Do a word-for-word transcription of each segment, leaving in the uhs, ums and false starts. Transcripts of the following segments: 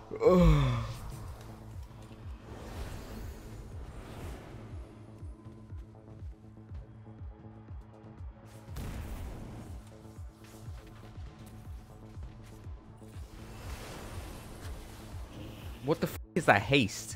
Ugh. What the f is that haste?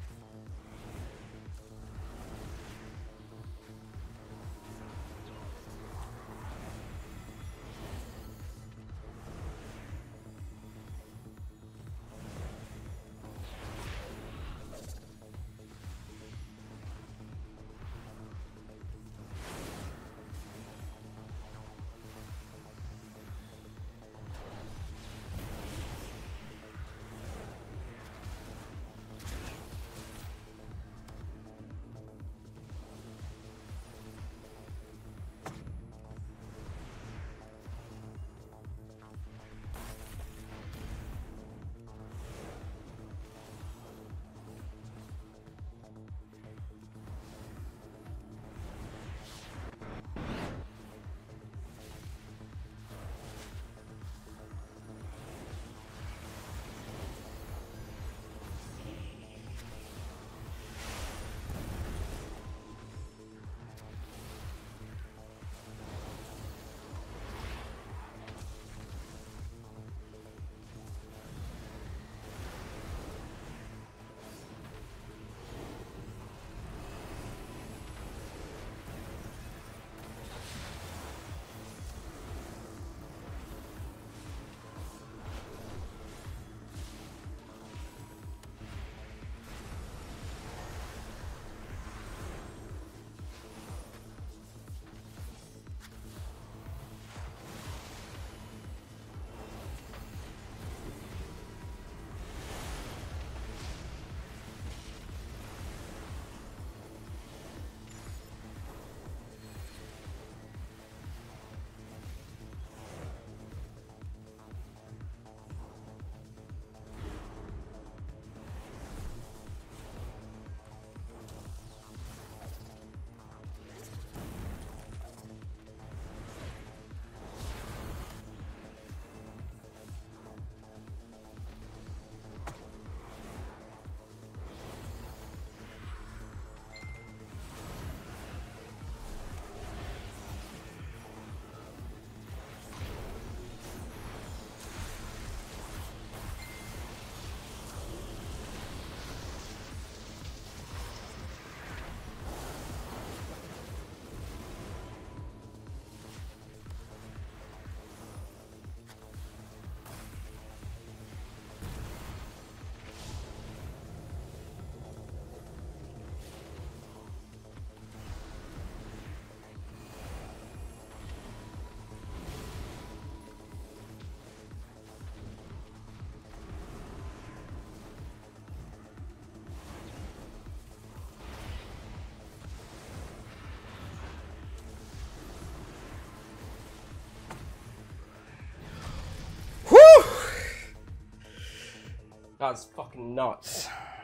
That's fucking nuts.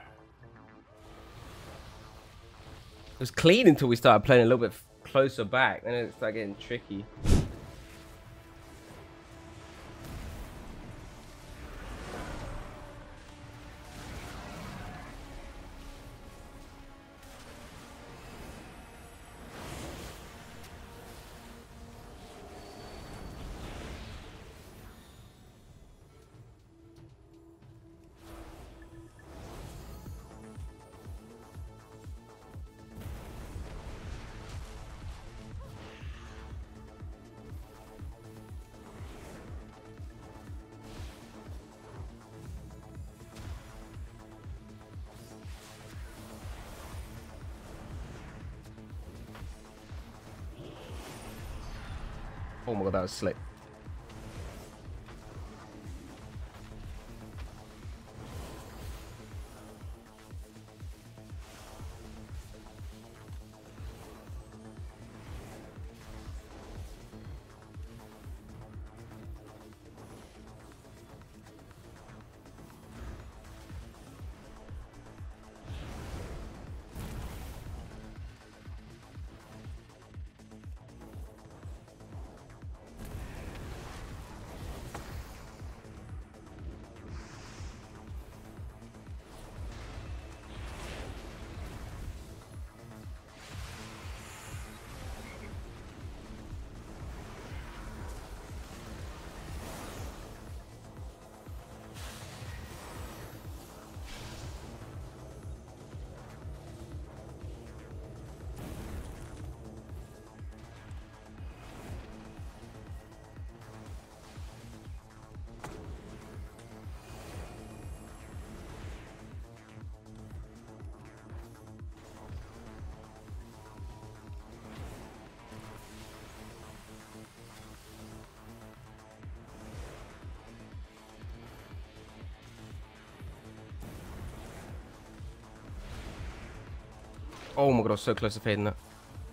It was clean until we started playing a little bit closer back, then it started getting tricky. Oh my god, that was slick. Oh my god, I was so close to fading that.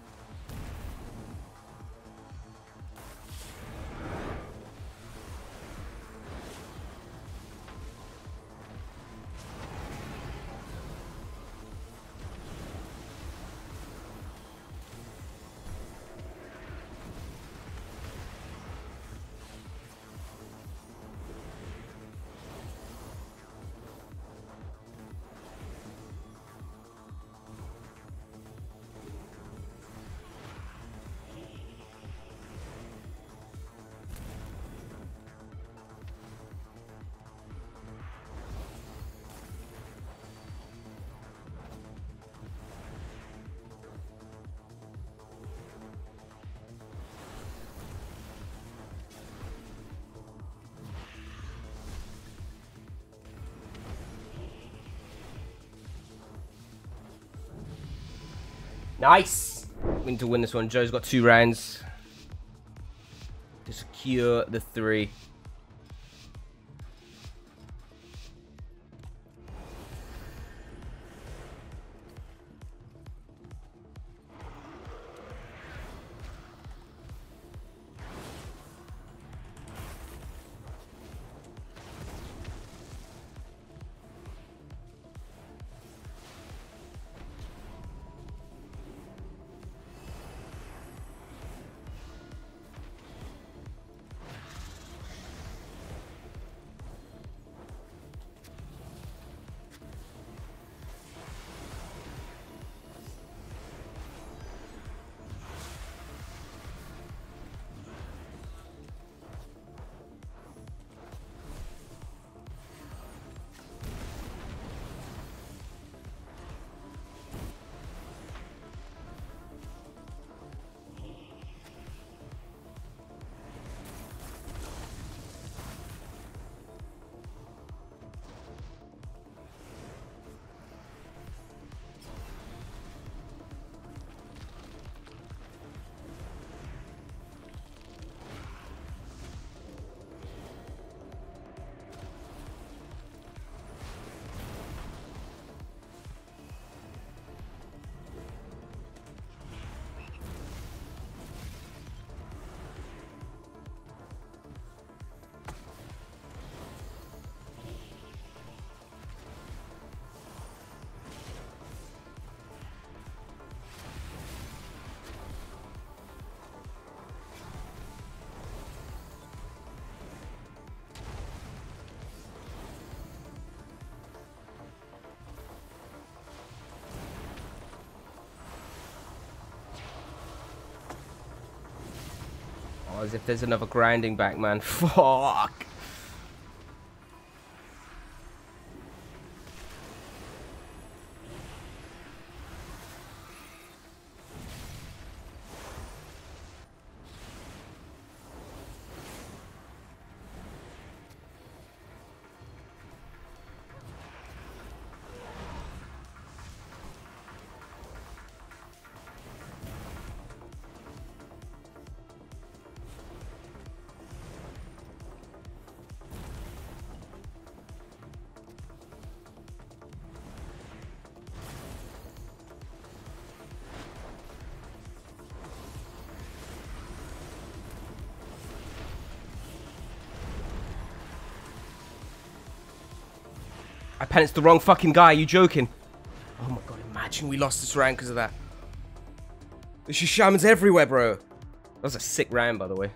Nice! We need to win this one. Joe's got two rounds to secure the three. Oh, as if there's another grinding back, man. Fuck! I panicked the wrong fucking guy. Are you joking? Oh my god, imagine we lost this round because of that. There's just shamans everywhere, bro. That was a sick round, by the way.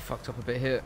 fucked up a bit here.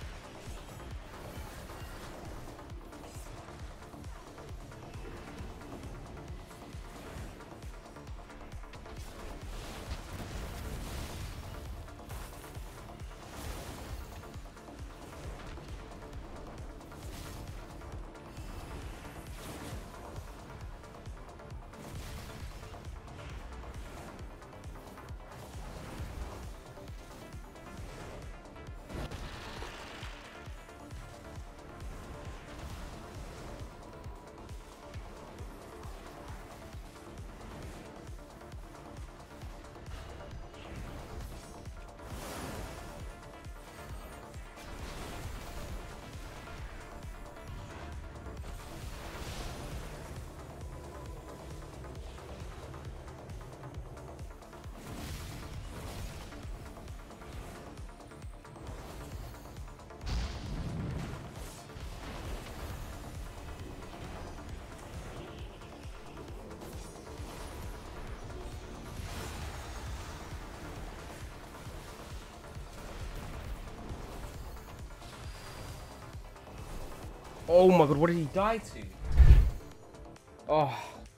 Oh my god, what did he die to? Oh.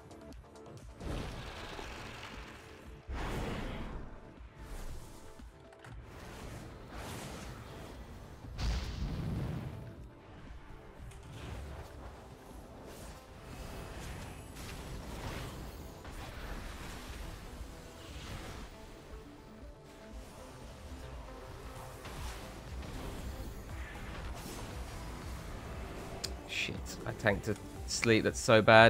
Shit, I tanked to sleep, that's so bad.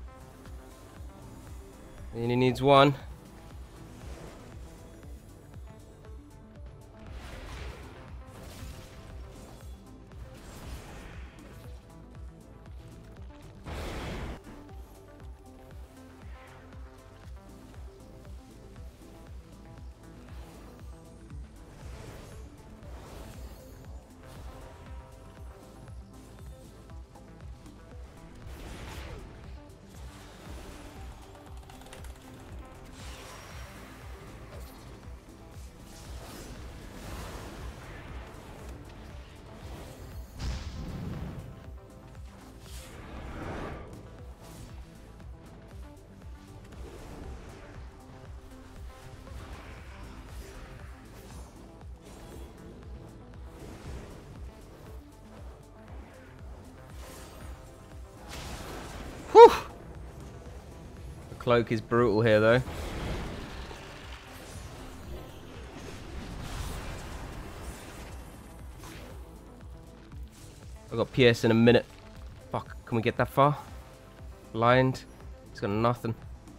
And he needs one. Whew! The cloak is brutal here, though. I got P S in a minute. Fuck, can we get that far? Blind. He's got nothing.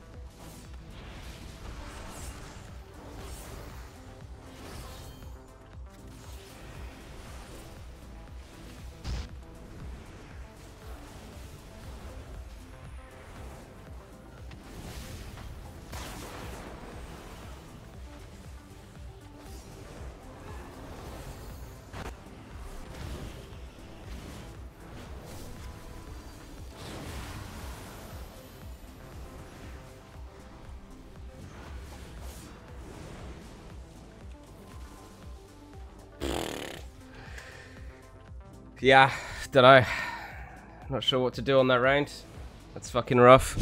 Yeah, don't know. Not sure what to do on that round. That's fucking rough.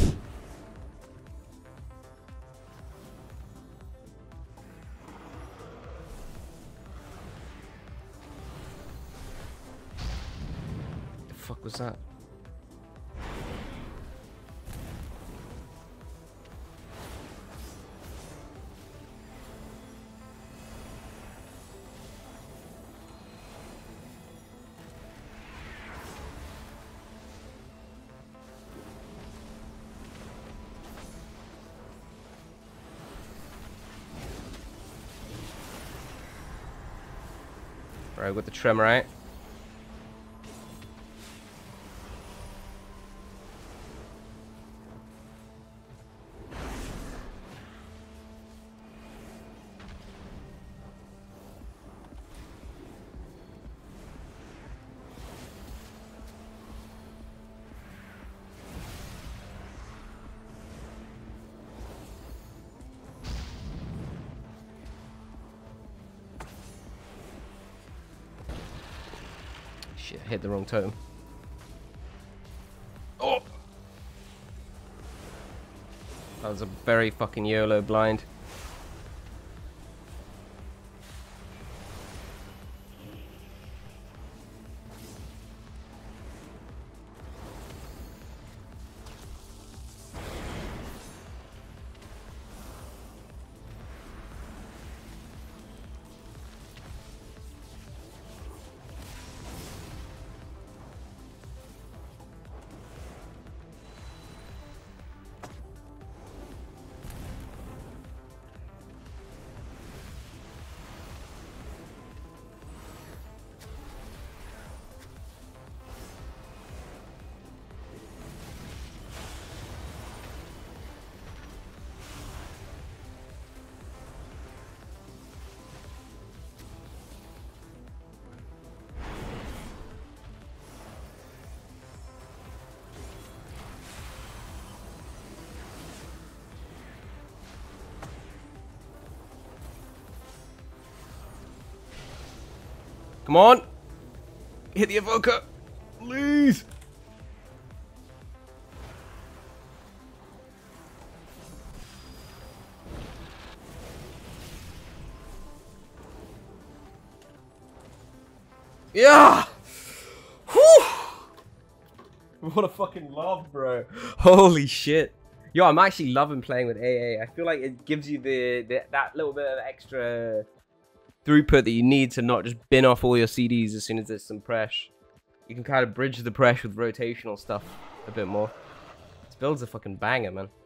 The fuck was that? Right, with the tremor out. shit, hit the wrong totem. Oh! That was a very fucking YOLO blind. Come on! Hit the evoker! Please! Yeah! Whew! What a fucking love, bro. Holy shit. Yo, I'm actually loving playing with A A. I feel like it gives you the, the that little bit of extra throughput that you need to not just bin off all your C Ds as soon as there's some press. You can kind of bridge the press with rotational stuff a bit more. This build's a fucking banger, man.